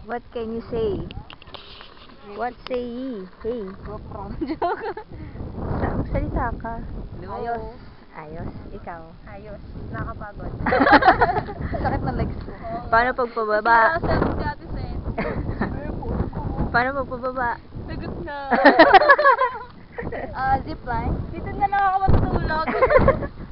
What can you say? What say ye? Hey. Salita ka. Ayos. Ayos. Ikaw. Ayos. Nakapagod. Sakit ng legs ko. Paano pagpababa? Paano pagpababa? Sagot na. Zipline. Dito na lang ako matutulog.